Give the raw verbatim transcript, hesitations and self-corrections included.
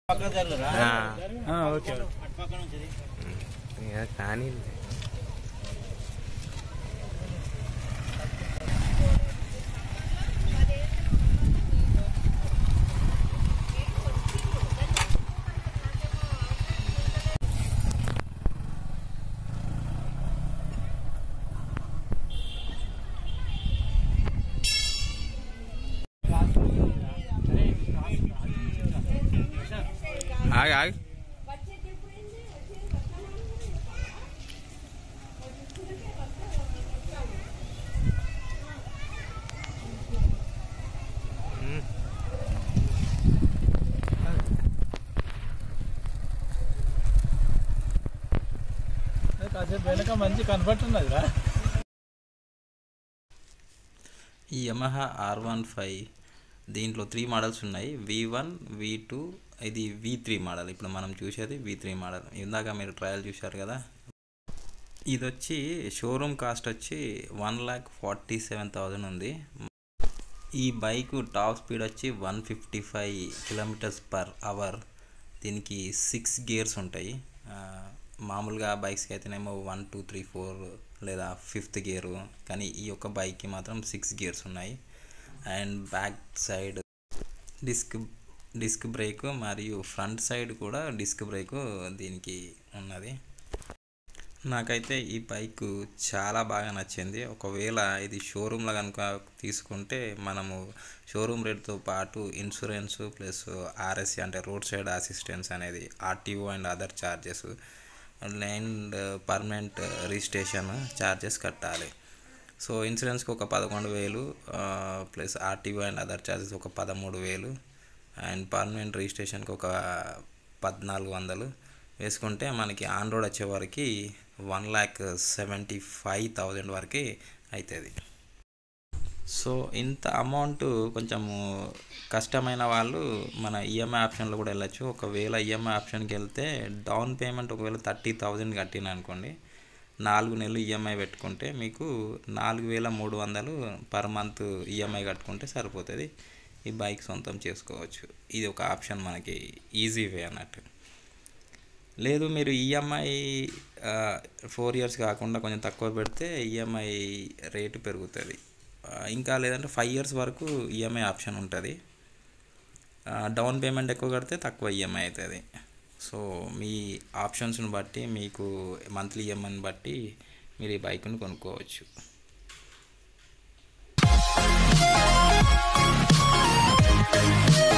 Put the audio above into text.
కానీ ఆగు ఆగు కాసేపు వెనక మంచి కన్ఫర్ట్ ఉన్నదిరా. ఈ యమహా ఆర్ వన్ ఫైవ్ దీంట్లో త్రీ మోడల్స్ ఉన్నాయి, వి వన్ వి టూ ఇది వి త్రీ మోడల్. ఇప్పుడు మనం చూసేది వి త్రీ మోడల్. ఇందాక మీరు ట్రయల్ చూశారు కదా, ఇది వచ్చి షోరూమ్ కాస్ట్ వచ్చి one lakh forty seven thousand ఉంది. ఈ బైక్ టాప్ స్పీడ్ వచ్చి one fifty five kilometres per hour. దీనికి సిక్స్ గేర్స్ ఉంటాయి. మామూలుగా బైక్స్కి అయితేనేమో వన్ టూ త్రీ ఫోర్ లేదా ఫిఫ్త్ గేరు, కానీ ఈ యొక్క బైక్కి మాత్రం సిక్స్ గేర్స్ ఉన్నాయి. And back side disc disc brake మరియు ఫ్రంట్ సైడ్ కూడా డిస్క్ బ్రేక్ దీనికి ఉన్నది. నాకైతే ఈ బైక్ చాలా బాగా నచ్చింది. ఒకవేళ ఇది షోరూంలో కనుక తీసుకుంటే మనము షోరూమ్ రేట్తో పాటు ఇన్సూరెన్స్ ప్లస్ ఆర్ఎస్సి అంటే రోడ్ సైడ్ అసిస్టెన్స్ అనేది, RTO and other charges and permanent registration charges కట్టాలి. సో ఇన్సూరెన్స్కి ఒక పదకొండు వేలు plus RTO and other charges ఒక పదమూడు వేలు అండ్ పర్మనెంట్ రిజిస్ట్రేషన్కి ఒక పద్నాలుగు వందలు వేసుకుంటే మనకి ఆన్ రోడ్ వచ్చేవరకు one lakh seventy five thousand వరకు అవుతుంది. సో ఇంత అమౌంట్ కొంచెము కష్టమైన వాళ్ళు మన ఈఎంఐ ఆప్షన్లో కూడా వెళ్ళచ్చు. ఒకవేళ ఈఎంఐ ఆప్షన్కి వెళ్తే డౌన్ పేమెంట్ ఒకవేళ థర్టీ థౌజండ్ కట్టిన అనుకోండి, నాలుగు నెలలు ఈఎంఐ పెట్టుకుంటే మీకు నాలుగు వేల మూడు వందలు పర్ మంత్ ఈఎంఐ కట్టుకుంటే సరిపోతుంది. ఈ బైక్ సొంతం చేసుకోవచ్చు. ఇది ఒక ఆప్షన్, మనకి ఈజీ వే అన్నట్టు. లేదు మీరు ఈఎంఐ ఫోర్ ఇయర్స్ కాకుండా కొంచెం తక్కువ పెడితే ఈఎంఐ రేటు పెరుగుతుంది. ఇంకా లేదంటే ఫైవ్ ఇయర్స్ వరకు ఈఎంఐ ఆప్షన్ ఉంటుంది. డౌన్ పేమెంట్ ఎక్కువ కడితే తక్కువ ఈఎంఐ అవుతుంది. సో మీ ఆప్షన్స్ని బట్టి మీకు మంత్లీ ఈఎంఐని బట్టి మీరు ఈ బైక్ని కొనుక్కోవచ్చు. We'll be right back.